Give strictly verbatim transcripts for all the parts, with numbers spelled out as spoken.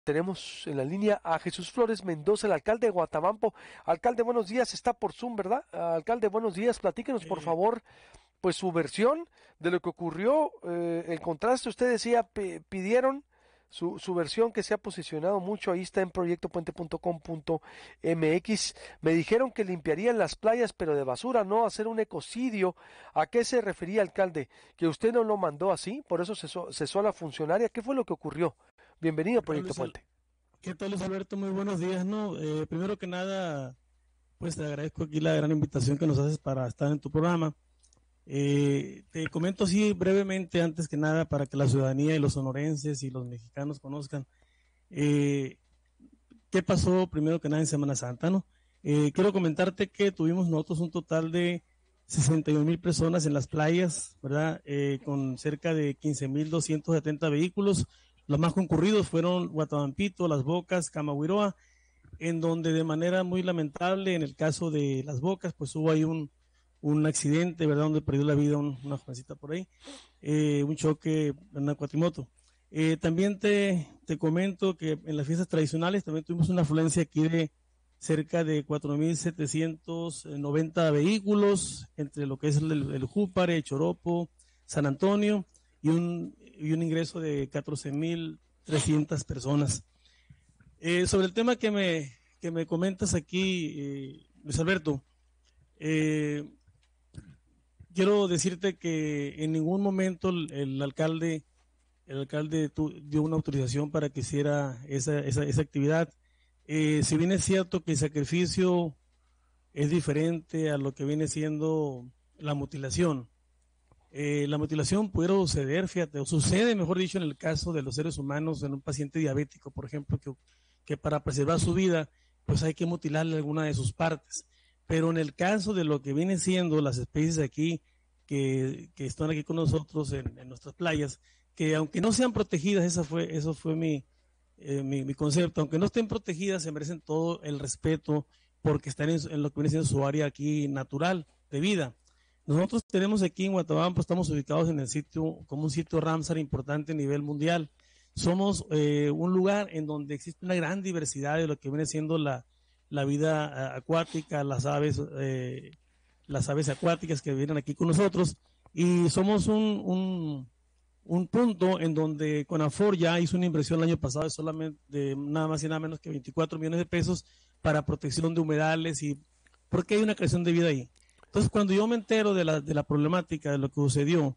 Tenemos en la línea a Jesús Flores Mendoza, el alcalde de Guatabampo. Alcalde, buenos días, está por Zoom, ¿verdad? Alcalde, buenos días, platíquenos por Eh, favor, pues su versión de lo que ocurrió, eh, el contraste, usted decía, p- pidieron su, su versión que se ha posicionado mucho, ahí está en proyecto puente punto com punto m x. Me dijeron que limpiarían las playas, pero de basura, no hacer un ecocidio. ¿A qué se refería, alcalde? ¿Que usted no lo mandó así? ¿Por eso cesó, cesó a la funcionaria? ¿Qué fue lo que ocurrió? Bienvenido a ¿Qué tal, Proyecto Luis, Al- Puente. ¿Qué tal, Luis Alberto? Muy buenos días, ¿no? Eh, primero que nada, pues te agradezco aquí la gran invitación que nos haces para estar en tu programa. Eh, te comento así brevemente, antes que nada, para que la ciudadanía y los sonorenses y los mexicanos conozcan eh, qué pasó primero que nada en Semana Santa, ¿no? Eh, quiero comentarte que tuvimos nosotros un total de sesenta y un mil personas en las playas, ¿verdad? Eh, con cerca de quince mil doscientos setenta vehículos. Los más concurridos fueron Guatabampito, Las Bocas, Camagüiroa, en donde de manera muy lamentable, en el caso de Las Bocas, pues hubo ahí un, un accidente, ¿verdad? Donde perdió la vida un, una jovencita por ahí, eh, un choque en una cuatrimoto. Eh, también te, te comento que en las fiestas tradicionales también tuvimos una afluencia aquí de cerca de cuatro mil setecientos noventa vehículos, entre lo que es el, el Júpare, Choropo, San Antonio, y un, y un ingreso de catorce mil trescientas personas. Eh, sobre el tema que me, que me comentas aquí, eh, Luis Alberto, eh, quiero decirte que en ningún momento el, el alcalde, el alcalde tu, dio una autorización para que hiciera esa, esa, esa actividad. Eh, si bien es cierto que el sacrificio es diferente a lo que viene siendo la mutilación, eh, la mutilación puede suceder, fíjate, o sucede, mejor dicho, en el caso de los seres humanos, en un paciente diabético, por ejemplo, que, que para preservar su vida, pues hay que mutilarle alguna de sus partes. Pero en el caso de lo que viene siendo las especies aquí, que, que están aquí con nosotros en, en nuestras playas, que aunque no sean protegidas, esa fue, eso fue mi, eh, mi, mi concepto, aunque no estén protegidas, se merecen todo el respeto porque están en, en lo que viene siendo su área aquí natural de vida. Nosotros tenemos aquí en Guatabampo, estamos ubicados en el sitio, como un sitio Ramsar importante a nivel mundial. Somos eh, un lugar en donde existe una gran diversidad de lo que viene siendo la, la vida acuática, las aves, eh, las aves acuáticas que vienen aquí con nosotros. Y somos un, un, un punto en donde Conafor ya hizo una inversión el año pasado de solamente de nada más y nada menos que veinticuatro millones de pesos para protección de humedales y porque hay una creación de vida ahí. Entonces, cuando yo me entero de la, de la problemática, de lo que sucedió,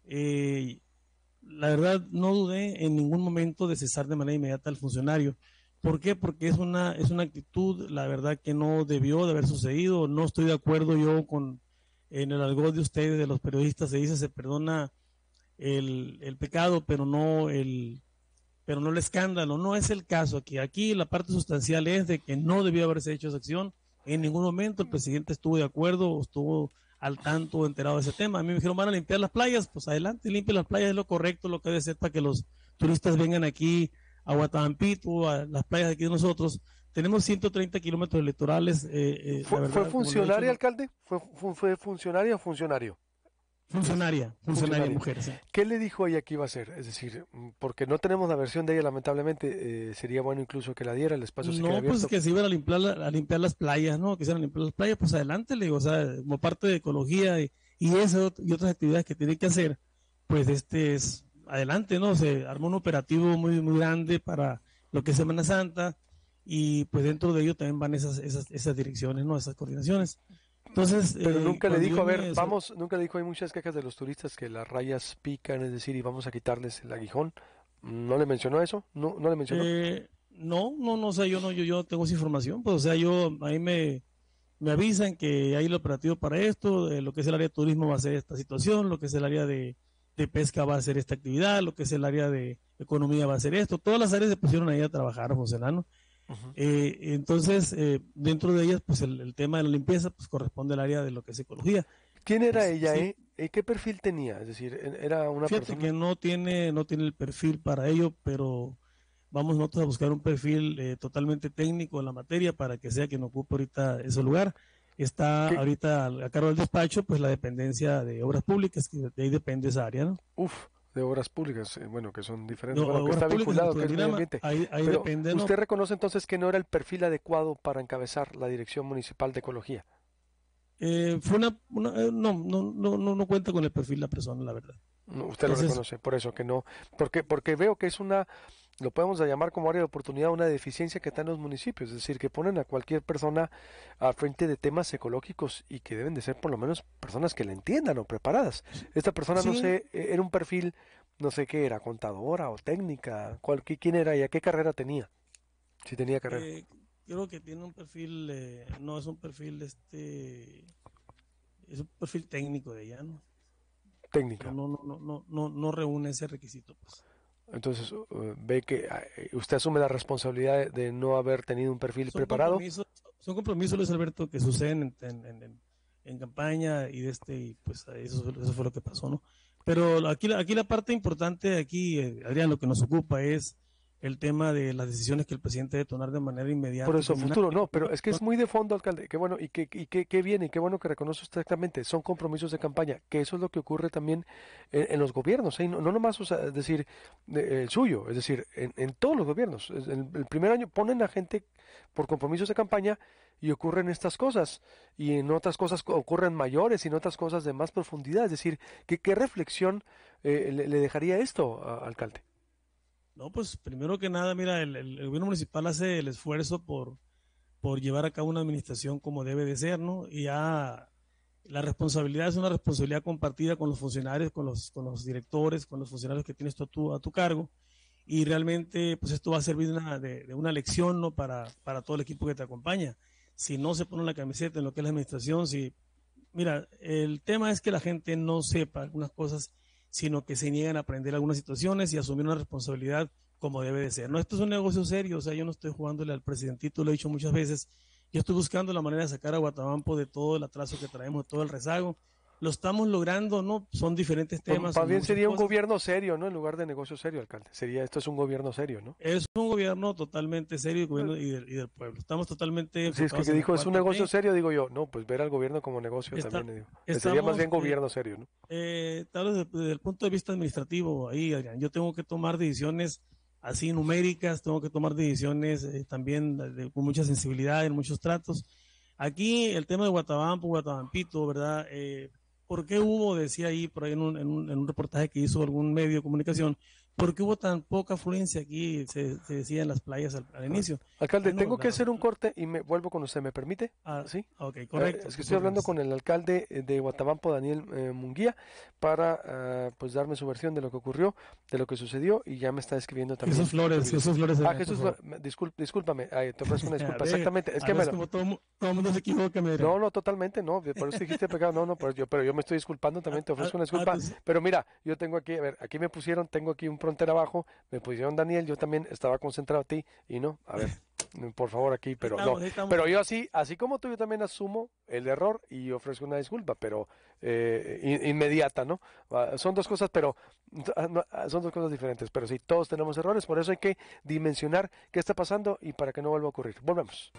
eh, la verdad no dudé en ningún momento de cesar de manera inmediata al funcionario. ¿Por qué? Porque es una, es una actitud, la verdad, que no debió de haber sucedido. No estoy de acuerdo yo con, en el algo de ustedes, de los periodistas, se dice, se perdona el, el pecado, pero no el, pero no el escándalo. No es el caso aquí. Aquí la parte sustancial es de que no debió haberse hecho esa acción. En ningún momento el presidente estuvo de acuerdo o estuvo al tanto o enterado de ese tema. A mí me dijeron, van a limpiar las playas, pues adelante, limpien las playas, es lo correcto, lo que debe ser para que los turistas vengan aquí a Guatabampito, a las playas de aquí de nosotros. Tenemos ciento treinta kilómetros litorales, eh, eh, ¿Fue, la fue verdad, como lo he dicho, funcionaria, no, alcalde? ¿Fue, fue, fue funcionaria o funcionario? funcionaria, funcionaria Funcionaria. mujer, sí. ¿Qué le dijo ella que iba a hacer? Es decir, mm, porque no tenemos la versión de ella, lamentablemente, eh, sería bueno incluso que la diera, el espacio se queda No, pues abierto. que se iban a limpiar, la- a limpiar las playas, ¿no? Que se iban a limpiar las playas, pues adelante, le digo, o sea, como parte de ecología y, y eso y otras actividades que tiene que hacer, pues este es adelante, ¿no? Se armó un operativo muy, muy grande para lo que es Semana Santa y pues dentro de ello también van esas, esas, esas direcciones, ¿no? Esas coordinaciones. Entonces, Pero eh, nunca le cuando dijo, yo a ver, me... so- vamos, nunca le dijo, hay muchas quejas de los turistas que las rayas pican, es decir, y vamos a quitarles el aguijón. ¿No le mencionó eso? ¿No, no le mencionó? eh, no, no, no, o sea, yo no, yo, yo tengo esa información, pues o sea, yo ahí me me avisan que hay el operativo para esto, eh, lo que es el área de turismo va a ser esta situación, lo que es el área de, de pesca va a ser esta actividad, lo que es el área de economía va a ser esto, todas las áreas se pusieron ahí a trabajar, José Nano. Ujú. Eh, entonces, eh, dentro de ellas, pues el, el tema de la limpieza pues corresponde al área de lo que es ecología. ¿Quién era Pues ella, sí, eh? ¿Y qué perfil tenía? Es decir, e- era una fíjate que persona... no tiene, no tiene el perfil para ello, pero vamos nosotros a buscar un perfil eh, totalmente técnico en la materia para que sea quien ocupe ahorita ese lugar. Está ¿Qué? ahorita a, a cargo del despacho, pues la dependencia de obras públicas, que de ahí depende esa área, ¿no? Uf. de obras públicas, eh, bueno, que son diferentes, No, bueno, que obras está públicas, vinculado, que es medio organigrama, ambiente. ahí, ahí Pero depende, ¿no? usted reconoce entonces que no era el perfil adecuado para encabezar la Dirección Municipal de Ecología. Eh, fue una, una eh, no, no, no, no, no cuenta con el perfil la persona, la verdad. No, usted lo Entonces, reconoce, por eso que no, porque, porque veo que es una, lo podemos llamar como área de oportunidad, una deficiencia que está en los municipios, es decir, que ponen a cualquier persona al frente de temas ecológicos y que deben de ser por lo menos personas que la entiendan o preparadas. Esta persona, no sí, sé, eh, era un perfil, no sé qué era, contadora o técnica, cuál, qué- quién era y a qué carrera tenía, si tenía carrera. eh, creo que tiene un perfil, eh, no es un perfil, este, es un perfil técnico de ella, ¿no? Pero Técnica. no, no, no, no, no, no reúne ese requisito, pues. Entonces, uh, ve que ah, eh, usted asume la responsabilidad de, de no haber tenido un perfil Son preparado. compromisos, son compromisos, Luis Alberto, que suceden en, en, en, en campaña y de este, y pues eso, fue- eso fue lo que pasó, ¿no? Pero aquí, la- aquí la parte importante, aquí, eh, Adrián, lo que nos ocupa es el tema de las decisiones que el presidente debe tomar de manera Por inmediata y eso, culminar. futuro, no, pero es que es muy de fondo, alcalde. Qué bueno, y qué, y qué, qué bien, y qué bueno que reconoce usted exactamente. Son compromisos de campaña, que eso es lo que ocurre también en, en los gobiernos, ¿eh? No, no nomás, o sea, es decir, de- el suyo, es decir, en, en todos los gobiernos. Es- El, el primer año ponen a gente por compromisos de campaña y ocurren estas cosas, y en otras cosas co- ocurren mayores y en otras cosas de más profundidad. Es decir, ¿qué, qué reflexión eh, le, le dejaría esto, a- alcalde? No, pues primero que nada, mira, el, el- el gobierno municipal hace el esfuerzo por, por llevar a cabo una administración como debe de ser, ¿no? Y ya la responsabilidad es una responsabilidad compartida con los funcionarios, con los, con los directores, con los funcionarios que tienes tú a tu, a tu cargo. Y realmente, pues esto va a servir de una, de, de una lección, ¿no? Para, para todo el equipo que te acompaña. Si no se pone la camiseta en lo que es la administración, si, mira, el tema es que la gente no sepa algunas cosas, sino que se niegan a aprender algunas situaciones y asumir una responsabilidad como debe de ser. No, esto es un negocio serio, o sea, yo no estoy jugándole al presidentito, lo he dicho muchas veces, yo estoy buscando la manera de sacar a Guatabampo de todo el atraso que traemos, de todo el rezago. Lo estamos logrando, ¿no? Son diferentes Pues, temas, más son bien muchas sería un cosas. gobierno serio, ¿no? En lugar de negocio serio, alcalde. Sería, esto es un gobierno serio, ¿no? Es un gobierno totalmente serio y, Eh, gobierno y, del, y del pueblo. Estamos totalmente Si es que, enfocados que en la dijo es un negocio cuatro T. serio, digo yo, no, pues ver al gobierno como negocio Está, también, digo. Eh, Sería más estamos, bien eh, gobierno serio, ¿no? eh, tal vez desde, desde el punto de vista administrativo, ahí, Adrián, yo tengo que tomar decisiones así numéricas, tengo que tomar decisiones eh, también de- de- con mucha sensibilidad en muchos tratos. Aquí el tema de Guatabampo, Guatabampito, ¿verdad? Eh, ¿por qué hubo, decía ahí por ahí en un, en un, en un reportaje que hizo algún medio de comunicación, por qué hubo tan poca afluencia aquí, se, se decía en las playas al, al Ah. inicio? Alcalde, Bueno, tengo la que hacer razón, un corte y me vuelvo con usted, ¿me permite? ah, ¿Sí? ok, Eh, correcto, es que tus estoy hablando órdenes. con el alcalde eh, de Guatabampo, Daniel eh, Munguía, para ah, pues darme su versión de lo que ocurrió, de lo que sucedió, y ya me está escribiendo Jesús también Flores, Uribe. Jesús Flores, Ah, Adrián, por Jesús, Flo- favor. me- discul- discúlpame, ay, te ofrezco una A disculpa. ver, Exactamente, es a que ver, me es lo, como todo, mu- todo el mundo se equivoca, mi no, Adrián. no, totalmente, no. Por eso dijiste pecado, no, no, pero yo, pero yo me estoy disculpando A, también, te a, ofrezco una a disculpa. tus- Pero mira, yo tengo aquí, a ver, aquí me pusieron, tengo aquí un frontera abajo, me pusieron Daniel, yo también estaba concentrado a ti, y no, a ver, mm, por favor aquí, ahí pero no. estamos, ahí estamos. Pero yo así, así como tú, yo también asumo el error y ofrezco una disculpa, pero eh, in- inmediata, ¿no? Ah, son dos cosas, pero ah, no, ah, son dos cosas diferentes, pero sí, todos tenemos errores, por eso hay que dimensionar qué está pasando y para que no vuelva a ocurrir. Volvemos.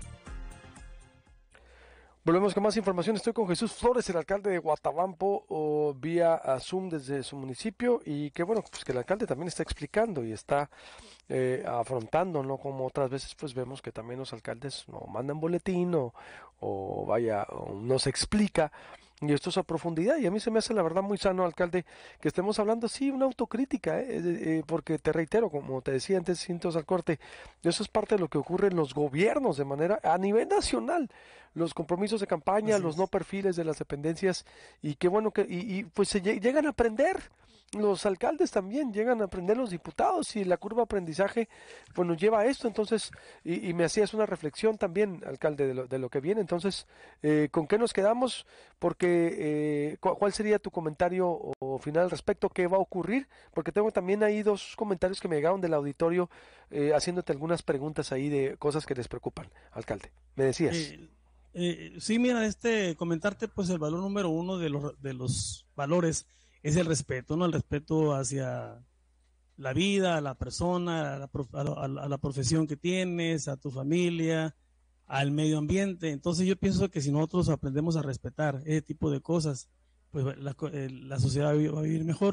Volvemos con más información. Estoy con Jesús Flores, el alcalde de Guatabampo, o vía a Zoom desde su municipio. Y que bueno, pues que el alcalde también está explicando y está eh, afrontando, ¿no? Como otras veces pues vemos que también los alcaldes no mandan boletín o, o vaya, o no se explica. Y esto es a profundidad. Y a mí se me hace la verdad muy sano, alcalde, que estemos hablando, sí, una autocrítica, ¿eh? Eh, eh, porque te reitero, como te decía antes, cintos al corte, eso es parte de lo que ocurre en los gobiernos de manera a nivel nacional. Los compromisos de campaña, Así los no es. perfiles de las dependencias, y qué bueno que, y, y, pues se lle- llegan a aprender. Los alcaldes también llegan a aprender, los diputados, y la curva de aprendizaje pues nos lleva a esto. Entonces, y, y me hacías una reflexión también, alcalde, de lo, de lo que viene. Entonces, eh, ¿con qué nos quedamos? Porque, eh, cu- ¿cuál sería tu comentario o, o final al respecto? ¿Qué va a ocurrir? Porque tengo también ahí dos comentarios que me llegaron del auditorio eh, haciéndote algunas preguntas ahí de cosas que les preocupan, alcalde. Me decías. Eh, eh, sí, mira, este, comentarte, pues el valor número uno de los, de los valores es el respeto, ¿no? El respeto hacia la vida, a la persona, a la, prof- a la- a la- a la profesión que tienes, a tu familia, al medio ambiente. Entonces yo pienso que si nosotros aprendemos a respetar ese tipo de cosas, pues la, co- eh, la sociedad va a vi- va a vivir mejor.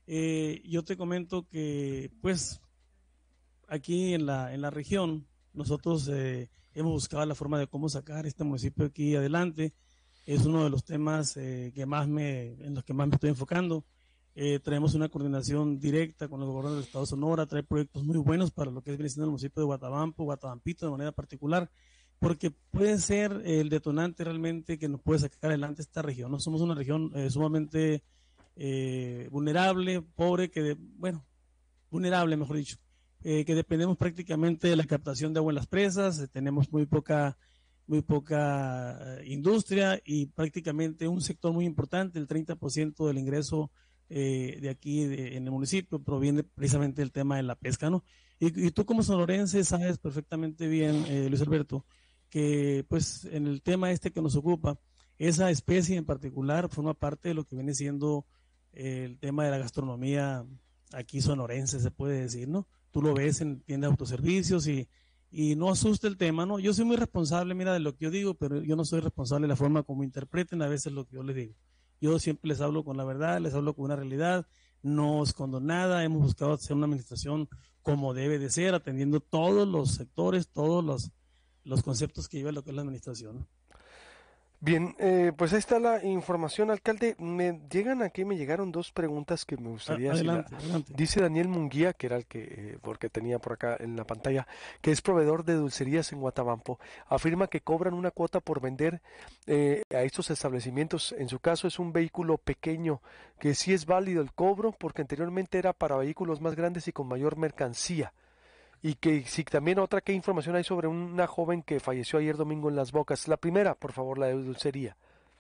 Eh, yo te comento que, pues, aquí en la, en la región, nosotros eh, hemos buscado la forma de cómo sacar este municipio aquí adelante. Es uno de los temas eh, que más me, en los que más me estoy enfocando. Eh, traemos una coordinación directa con el gobierno del estado de Sonora, trae proyectos muy buenos para lo que es viene siendo el municipio de Guatabampo, Guatabampito de manera particular, porque puede ser el detonante realmente que nos puede sacar adelante esta región. ¿No? Somos una región eh, sumamente eh, vulnerable, pobre, que de, bueno, vulnerable mejor dicho, eh, que dependemos prácticamente de la captación de agua en las presas, eh, tenemos muy poca muy poca eh, industria y prácticamente un sector muy importante, el treinta por ciento del ingreso eh, de aquí de, en el municipio proviene precisamente del tema de la pesca, ¿no? Y, y tú como sonorense sabes perfectamente bien, eh, Luis Alberto, que pues en el tema este que nos ocupa, esa especie en particular forma parte de lo que viene siendo eh, el tema de la gastronomía aquí sonorense, se puede decir, ¿no? Tú lo ves en tiendas de autoservicios y y no asusta el tema, ¿no? Yo soy muy responsable, mira, de lo que yo digo, pero yo no soy responsable de la forma como interpreten a veces lo que yo les digo. Yo siempre les hablo con la verdad, les hablo con una realidad, no escondo nada, hemos buscado hacer una administración como debe de ser, atendiendo todos los sectores, todos los, los conceptos que lleva lo que es la administración, ¿no? Bien, eh, pues ahí está la información, alcalde. Me llegan aquí, me llegaron dos preguntas que me A- gustaría, si la... adelante, adelante. Dice Daniel Munguía, que era el que, eh, porque tenía por acá en la pantalla, que es proveedor de dulcerías en Guatabampo. Afirma que cobran una cuota por vender eh, a estos establecimientos. En su caso es un vehículo pequeño, que sí es válido el cobro, porque anteriormente era para vehículos más grandes y con mayor mercancía. Y que si también otra, ¿qué información hay sobre una joven que falleció ayer domingo en Las Bocas? La primera, por favor, la de dulcería.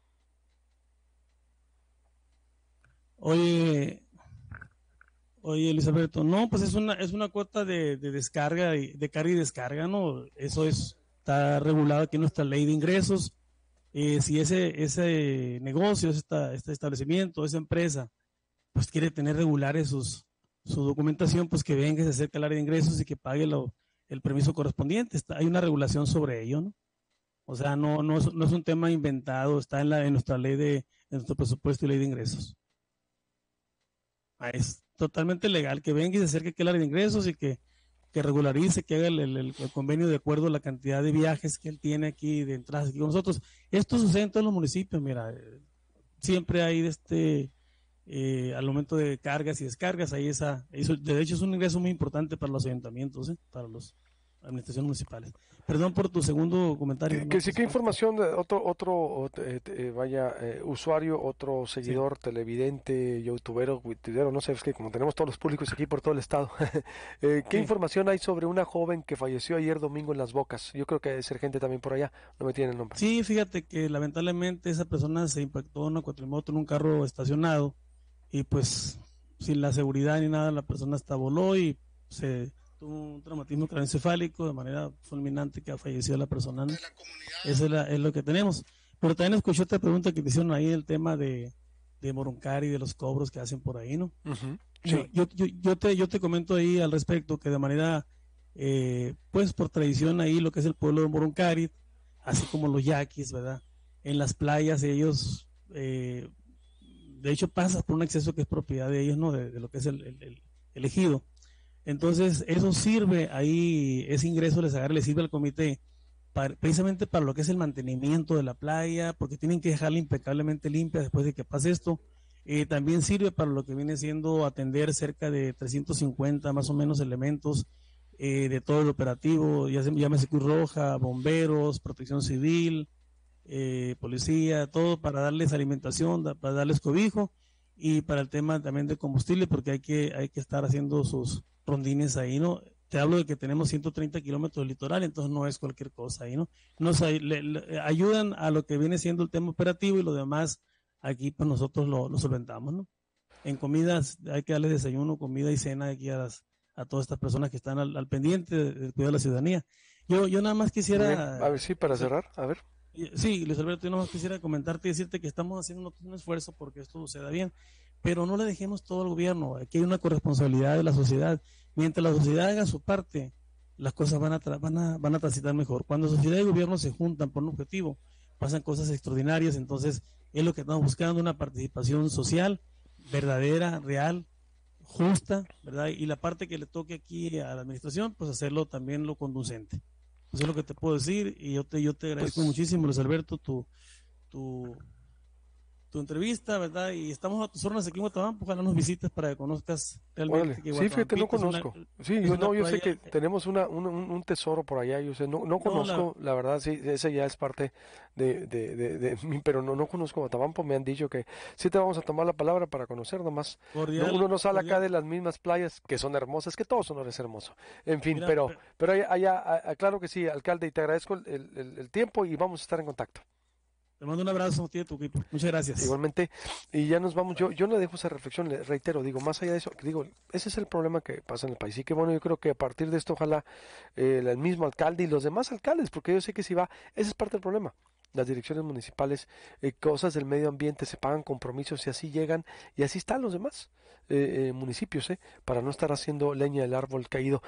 Oye, oye, Luis Alberto, no, pues es una, es una cuota de, de descarga, y, de carga y descarga, ¿no? Eso es, está regulado aquí en nuestra ley de ingresos. Eh, si ese, ese negocio, esta, este establecimiento, esa empresa, pues quiere tener regulares sus, su documentación, pues que venga, se acerque al área de ingresos y que pague lo, el permiso correspondiente. Está, hay una regulación sobre ello, ¿no? O sea, no, no, es, no es un tema inventado, está en, la, en nuestra ley de, en nuestro presupuesto y ley de ingresos. Ah, es totalmente legal que venga y se acerque aquí al área de ingresos y que, que regularice, que haga el, el, el convenio de acuerdo a la cantidad de viajes que él tiene aquí de entradas aquí con nosotros. Esto sucede en todos los municipios, mira, eh, siempre hay este, eh, al momento de cargas y descargas, ahí esa, eso, de hecho es un ingreso muy importante para los ayuntamientos, ¿eh? Para las administraciones municipales. Perdón por tu segundo comentario. Que, No, que sí, pues, qué información de otro, otro, ot- eh, eh, vaya, eh, usuario, otro sí, seguidor, televidente, youtubero, tuitero, no sé, es que como tenemos todos los públicos aquí por todo el estado, eh, ¿qué sí. información hay sobre una joven que falleció ayer domingo en Las Bocas? Yo creo que debe ser gente también por allá, no me tiene el nombre. Sí, fíjate que lamentablemente esa persona se impactó en una cuatrimoto en un carro estacionado y pues sin la seguridad ni nada la persona hasta voló y se tuvo un traumatismo craneoencefálico de manera fulminante que ha fallecido la persona, ¿no? Eso es, la- es lo que tenemos. Pero también escuché otra pregunta que te hicieron ahí, el tema de, de Moruncari y de los cobros que hacen por ahí, ¿no? Ujú, Yo, sí, yo, yo, yo te, yo te comento ahí al respecto que de manera, eh, pues por tradición ahí lo que es el pueblo de Moruncari, así como los yaquis, ¿verdad? En las playas ellos, eh, de hecho pasas por un acceso que es propiedad de ellos, ¿no? De, de lo que es el, el, el, el ejido. Entonces eso sirve ahí, ese ingreso les agarra, les sirve al comité para, precisamente para lo que es el mantenimiento de la playa, porque tienen que dejarla impecablemente limpia después de que pase esto. Eh, también sirve para lo que viene siendo atender cerca de trescientos cincuenta más o menos elementos eh, de todo el operativo, ya se llámese Cruz Roja, bomberos, protección civil, eh, policía, todo para darles alimentación, da, para darles cobijo y para el tema también de combustible, porque hay que, hay que estar haciendo sus rondines ahí, ¿no? Te hablo de que tenemos ciento treinta kilómetros de litoral, entonces no es cualquier cosa ahí, ¿no? Nos le, le, ayudan a lo que viene siendo el tema operativo y lo demás aquí pues nosotros lo, lo solventamos, ¿no? En comidas hay que darles desayuno, comida y cena aquí a, las, a todas estas personas que están al, al pendiente de, de cuidar de la ciudadanía. Yo, yo nada más muy bien, quisiera, a ver, sí, para cerrar, a ver. sí, Luis Alberto, yo nada más quisiera comentarte y decirte que estamos haciendo un esfuerzo porque esto suceda bien, pero no le dejemos todo al gobierno, aquí hay una corresponsabilidad de la sociedad. Mientras la sociedad haga su parte, las cosas van a, van a, van a transitar mejor. Cuando sociedad y gobierno se juntan por un objetivo, pasan cosas extraordinarias, entonces es lo que estamos buscando, una participación social verdadera, real, justa, ¿verdad? Y la parte que le toque aquí a la administración, pues hacerlo también lo conducente. Eso es lo que te puedo decir y yo te, yo te agradezco Pues, muchísimo, Luis Alberto, tu, tu, tu entrevista, ¿verdad? Y estamos a tus órdenes aquí en Guatabampo, ojalá nos visites para que conozcas realmente órale, que sí, fíjate, no Guatabampito es una, conozco. Sí, es yo una no, yo sé playa, que tenemos una, un, un- un tesoro por allá, yo sé, no, no no, la, conozco, la verdad, sí, ese ya es parte de, de, de, de mí, pero no, no conozco Guatabampo, me han dicho que sí te vamos a tomar la palabra para conocer nomás. No, uno cordial, no sale acá cordial. de las mismas playas que son hermosas, que todo Sonora es hermoso. En fin, Mira, pero, pero allá, allá, a- a- claro que sí, alcalde, y te agradezco el, el el- el tiempo y vamos a estar en contacto. te mando un abrazo a ti y a tu equipo. Muchas gracias. Igualmente, y ya nos vamos, yo, yo le dejo esa reflexión, le reitero, digo, más allá de eso, digo, ese es el problema que pasa en el país. Y que bueno, yo creo que a partir de esto, ojalá eh, el mismo alcalde y los demás alcaldes, porque yo sé que si va, ese es parte del problema. Las direcciones municipales, eh, cosas del medio ambiente, se pagan compromisos y así llegan, y así están los demás eh, eh, municipios, eh, para no estar haciendo leña del árbol caído.